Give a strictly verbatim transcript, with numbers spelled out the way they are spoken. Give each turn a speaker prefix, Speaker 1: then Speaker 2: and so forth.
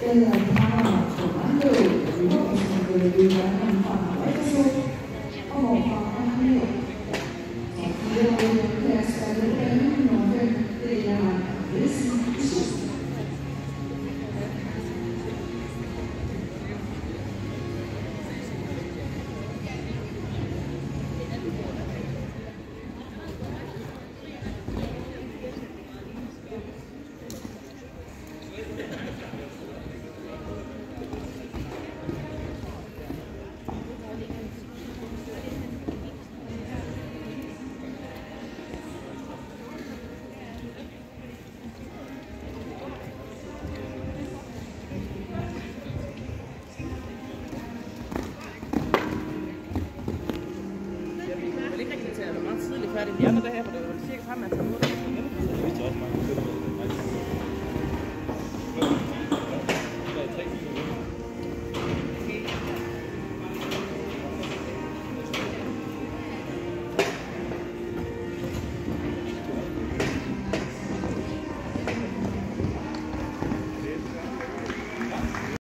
Speaker 1: Đây là thao của bán người, vì họ là người đi bán hàng phòng ở số có một phòng ăn nhiều. Thì đây là cái sẽ được cái nó về thì là this is
Speaker 2: færdig de andre dage, for det var cirka samme antal minutter.
Speaker 3: Det er også mange.